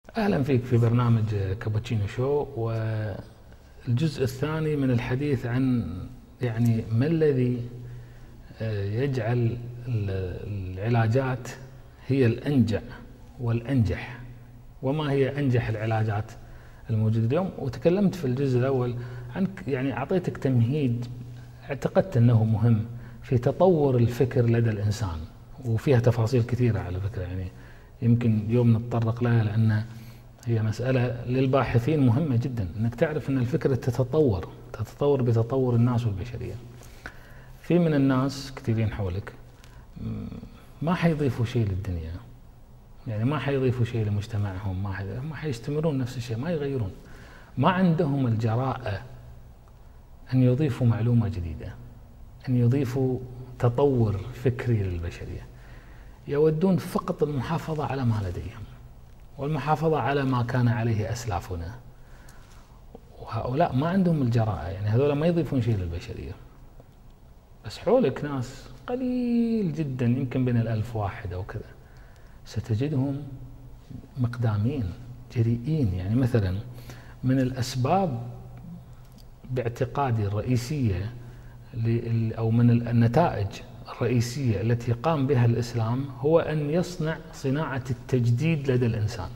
أهلا فيك في برنامج كابتشينو شو، والجزء الثاني من الحديث عن ما الذي يجعل العلاجات هي الأنجع والأنجح، وما هي أنجح العلاجات الموجودة اليوم. وتكلمت في الجزء الأول عن أعطيتك تمهيد اعتقدت أنه مهم في تطور الفكر لدى الإنسان، وفيها تفاصيل كثيرة على فكرة، يمكن اليوم نتطرق لها لأن هي مسألة للباحثين مهمة جدا، أنك تعرف أن الفكرة تتطور بتطور الناس والبشرية. في من الناس كثيرين حولك ما حيضيفوا شيء للدنيا، ما حيضيفوا شيء لمجتمعهم، ما حيستمرون نفس الشيء، ما يغيرون، ما عندهم الجراءة أن يضيفوا معلومة جديدة، أن يضيفوا تطور فكري للبشرية. يودون فقط المحافظة على ما لديهم والمحافظة على ما كان عليه أسلافنا، وهؤلاء ما عندهم الجراءة، هذول ما يضيفون شيء للبشرية. بس حولك ناس قليل جدا، يمكن بين 1000 واحد أو كذا، ستجدهم مقدامين جريئين. مثلا من الأسباب باعتقادي الرئيسية أو من النتائج الرئيسية التي قام بها الإسلام هو أن يصنع صناعة التجديد لدى الإنسان،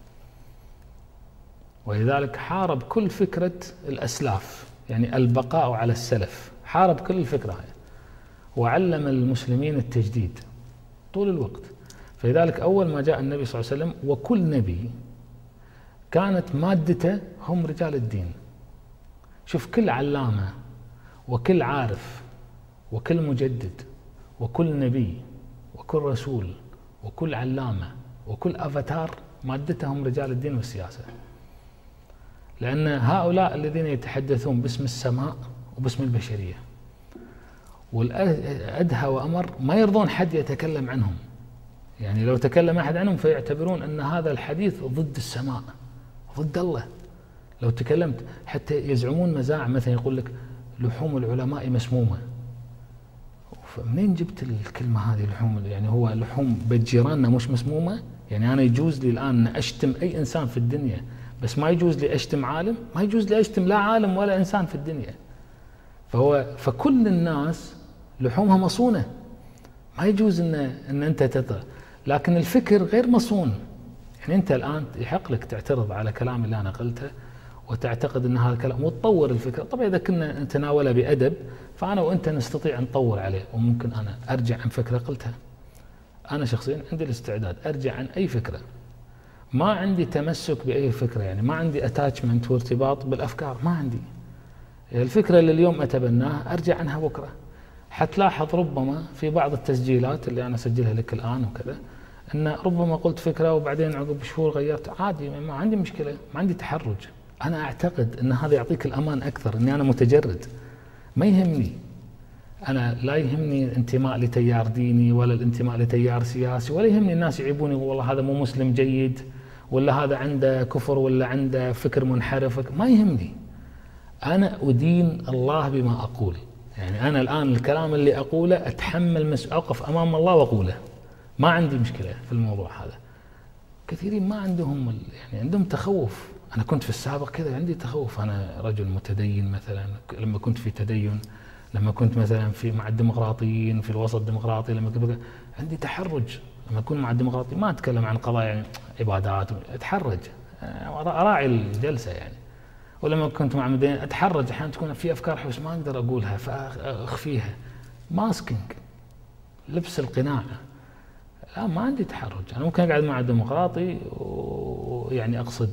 ولذلك حارب كل فكرة الأسلاف، البقاء على السلف، حارب كل الفكرة هاي، وعلم المسلمين التجديد طول الوقت. فلذلك أول ما جاء النبي صلى الله عليه وسلم، وكل نبي كانت مادته هم رجال الدين. شوف، كل علامة وكل عارف وكل مجدد وكل نبي وكل رسول وكل علامة وكل أفاتار مادتهم رجال الدين والسياسة، لأن هؤلاء الذين يتحدثون باسم السماء وباسم البشرية، والأدهى وأمر ما يرضون حد يتكلم عنهم. لو تكلم أحد عنهم فيعتبرون أن هذا الحديث ضد السماء، ضد الله. لو تكلمت حتى يزعمون مزاعم، مثلا يقول لك لحوم العلماء مسمومة. فمنين جبت الكلمة هذه لحوم؟ هو لحوم بيت جيراننا مش مسمومة؟ أنا يجوز لي الآن أشتم أي إنسان في الدنيا، بس ما يجوز لي أشتم عالم؟ ما يجوز لي أشتم لا عالم ولا إنسان في الدنيا. فكل الناس لحومها مصونة، ما يجوز إن أنت تطلع. لكن الفكر غير مصون. أنت الآن يحق لك تعترض على كلام اللي أنا قلته وتعتقد أن هذا الكلام وتطور الفكرة. طبعا إذا كنا نتناولها بأدب فأنا وأنت نستطيع أن نطور عليه، وممكن أنا أرجع عن فكرة قلتها. أنا شخصيا عندي الاستعداد أرجع عن أي فكرة، ما عندي تمسك بأي فكرة، ما عندي اتاتشمنت وارتباط بالأفكار، ما عندي. الفكرة اللي اليوم أتبناها أرجع عنها بكرة. حتلاحظ ربما في بعض التسجيلات اللي أنا أسجلها لك الآن وكذا، أن ربما قلت فكرة وبعدين عقب شهور غيرت، عادي، ما عندي مشكلة، ما عندي تحرج. أنا أعتقد أن هذا يعطيك الأمان أكثر، أني أنا متجرد، ما يهمني. أنا لا يهمني الانتماء لتيار ديني ولا الانتماء لتيار سياسي، ولا يهمني الناس يعيبوني والله هذا مو مسلم جيد، ولا هذا عنده كفر، ولا عنده فكر منحرف، ما يهمني. أنا أدين الله بما أقول. أنا الآن الكلام اللي أقوله أتحمل أقف أمام الله وأقوله، ما عندي مشكلة في الموضوع هذا. كثيرين ما عندهم عندهم تخوف. أنا كنت في السابق كذا عندي تخوف، أنا رجل متدين مثلا، لما كنت في تدين، لما كنت مثلا مع الديمقراطيين في الوسط الديمقراطي، لما كنت عندي تحرج. لما أكون مع الديمقراطي ما أتكلم عن قضايا عبادات، أتحرج، أراعي الجلسة ولما كنت مع مدين أتحرج، أحيانا تكون في أفكار حوس ما أقدر أقولها فأخفيها. ماسكينج، لبس القناع. لا، ما عندي تحرج. أنا ممكن أقعد مع الديمقراطي أقصد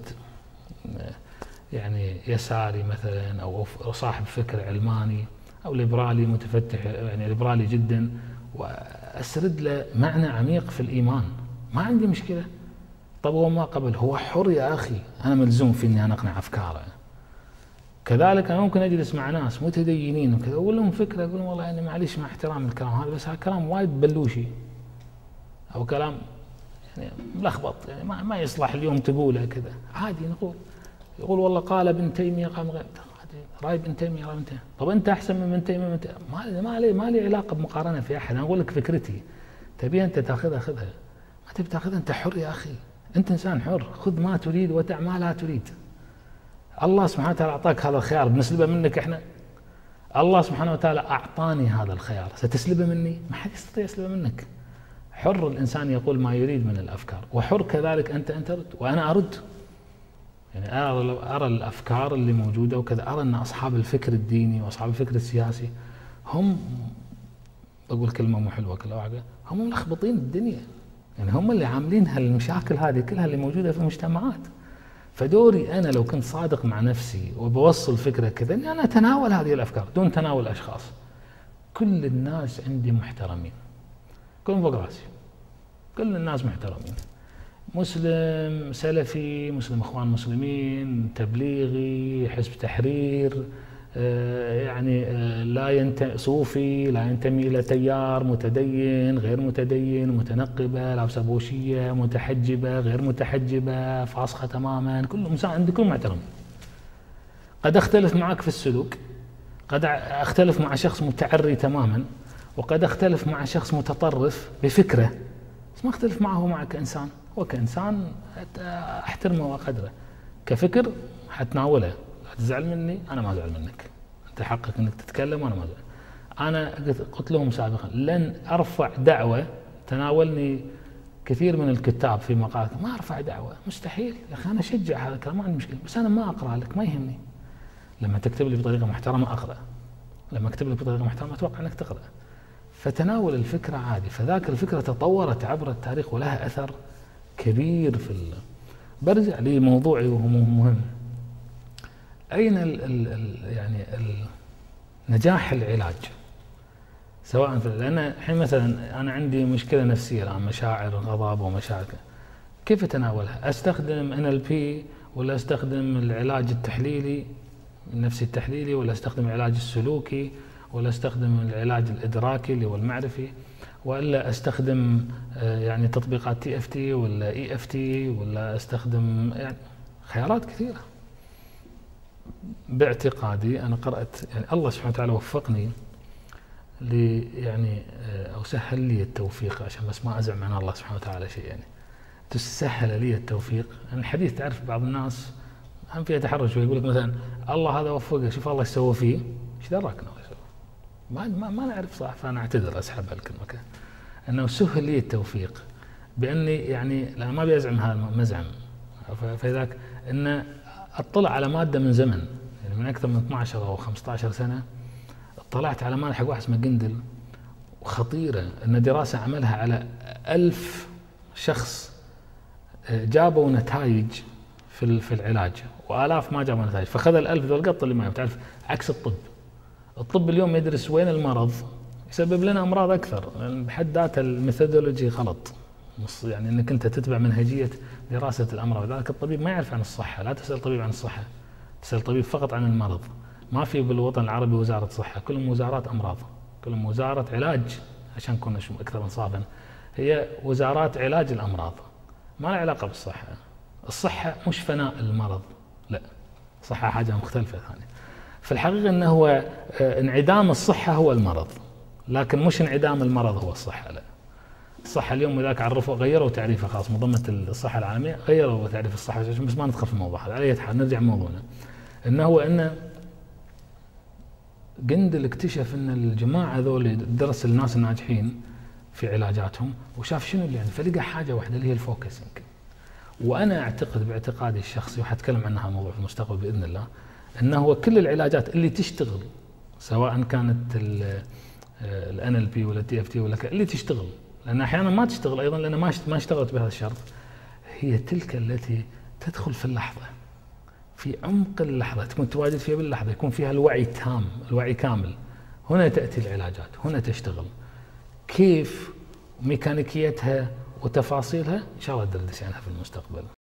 يساري مثلا، أو صاحب فكر علماني أو ليبرالي متفتح، ليبرالي جدا، وأسرد له معنى عميق في الإيمان، ما عندي مشكلة. طب هو ما قبل، هو حر يا أخي، أنا ملزوم في أني أنا أقنع أفكاره. كذلك أنا ممكن أجلس مع ناس متدينين وكذا أقول لهم فكرة، أقول لهم والله معليش مع احترام الكلام هذا، بس هذا كلام وايد بلوشي، أو كلام ملخبط، ما يصلح اليوم تقوله كذا. عادي نقول، يقول والله قال ابن تيمية، قام غير رأي ابن تيمية، رأي ابن تيمية. طب أنت أحسن من ابن تيمية؟ ما لي علاقة بمقارنة في أحد. أنا أقول لك فكرتي، تبي أنت تأخذها خذها، ما تبي تأخذها أنت حر يا أخي. أنت إنسان حر، خذ ما تريد ودع ما لا تريد. الله سبحانه وتعالى أعطاك هذا الخيار، بنسلبه منك إحنا؟ الله سبحانه وتعالى أعطاني هذا الخيار، ستسلبه مني؟ ما حد يستطيع يسلبه منك. حر الإنسان يقول ما يريد من الأفكار، وحر كذلك أنت أن ترد وأنا أرد. يعني أرى الأفكار اللي موجودة وكذا، أرى أن أصحاب الفكر الديني وأصحاب الفكر السياسي هم، بقول كلمة مو حلوة كلها، هم ملخبطين الدنيا. يعني هم اللي عاملين هالمشاكل هذه كلها اللي موجودة في المجتمعات. فدوري أنا لو كنت صادق مع نفسي وبوصل فكرة كذا، أني أنا أتناول هذه الأفكار دون تناول أشخاص. كل الناس عندي محترمين، كلهم فوق راسي، كل الناس محترمين، مسلم سلفي، مسلم اخوان مسلمين، تبليغي، حزب تحرير، يعني لا صوفي، لا ينتمي الى تيار، متدين، غير متدين، متنقبه، لابسه بوشيه، متحجبه، غير متحجبه، فاسخه تماما، كلهم عندي كلهم محترم. قد اختلف معك في السلوك، قد اختلف مع شخص متعري تماما، وقد اختلف مع شخص متطرف بفكره، بس ما اختلف معه معك كإنسان. هو كإنسان احترمه وأقدره، كفكر حتناوله، لا تزعل مني أنا ما أزعل منك، أنت حقك أنك تتكلم وأنا ما أزعل. أنا قلت لهم سابقا لن أرفع دعوة، تناولني كثير من الكتاب في مقالات، ما أرفع دعوة، مستحيل يا أخي، أنا أشجع هذا الكلام ما عندي مشكلة، بس أنا ما أقرأ لك، ما يهمني. لما تكتب لي بطريقة محترمة أقرأ، لما أكتب لي بطريقة محترمة أتوقع أنك تقرأ. فتناول الفكرة عادي. فذاك الفكرة تطورت عبر التاريخ ولها أثر كبير في برجع لموضوعي وهو مهم. أين يعني نجاح العلاج؟ سواء لأن الحين مثلا أنا عندي مشكلة نفسية الآن، مشاعر غضب ومشاعر، كيف أتناولها؟ أستخدم NLP ولا أستخدم العلاج التحليلي النفسي التحليلي، ولا أستخدم العلاج السلوكي، ولا استخدم العلاج الادراكي اللي هو المعرفي، ولا استخدم يعني تطبيقات TFT ولا EFT، ولا استخدم يعني خيارات كثيره. باعتقادي انا قرات يعني الله سبحانه وتعالى وفقني يعني او سهل لي التوفيق، عشان بس ما ازعم عن الله سبحانه وتعالى شيء، يعني تسهل لي التوفيق. يعني الحديث تعرف بعض الناس هم فيها تحرج شوي، يقول لك مثلا الله هذا وفقه، شوف الله ايش سوى فيه، ايش دراك ما نعرف صح. فانا اعتذر اسحب هالكلمه، انه سهل لي التوفيق باني يعني لا ما بيزعم هذا مزعم، فذاك ان اطلع على ماده من زمن، يعني من اكثر من 12 او 15 سنه اطلعت على ماده حق واحد اسمه جندل، وخطيره، ان دراسه عملها على 1000 شخص جابوا نتائج في العلاج، والاف ما جابوا نتائج، فخذ ال1000 ذول قط اللي ما تعرف. عكس الطب اليوم يدرس وين المرض، يسبب لنا امراض اكثر، بحد ذات الميثودولوجي غلط، يعني انك انت تتبع منهجيه دراسه الامراض. ذلك الطبيب ما يعرف عن الصحه، لا تسال طبيب عن الصحه، تسال طبيب فقط عن المرض. ما في بالوطن العربي وزاره صحه، كلهم وزارات امراض، كلهم وزاره علاج، عشان نكون اكثر انصافا، هي وزارات علاج الامراض، ما لها علاقه بالصحه. الصحه مش فناء المرض، لا، الصحه حاجه مختلفه ثانيه. في الحقيقة أنه هو انعدام الصحة هو المرض، لكن مش انعدام المرض هو الصحة، لا. الصحة اليوم ذاك عرفوا غيروا تعريفها، خاص منظمة الصحة العالمية غيروا تعريف الصحة، بس ما ندخل في الموضوع هذا. على أي حال نرجع لموضوعنا، أنه هو أن جندل اكتشف أن الجماعة ذول درس الناس الناجحين في علاجاتهم وشاف شنو اللي يعني، فلقى حاجة واحدة اللي هي الفوكسنج. وأنا أعتقد باعتقادي الشخصي، وحتكلم عنها الموضوع في المستقبل بإذن الله، أنه هو كل العلاجات اللي تشتغل، سواء كانت ال NLP ولا TFT ولا اللي تشتغل، لأن أحيانا ما تشتغل أيضا لأن ما اشتغلت بهذا الشرط، هي تلك التي تدخل في اللحظة، في عمق اللحظة، تكون تواجد فيها باللحظة، يكون فيها الوعي تام، الوعي كامل. هنا تأتي العلاجات، هنا تشتغل. كيف ميكانيكيتها وتفاصيلها إن شاء الله ندردش عنها في المستقبل.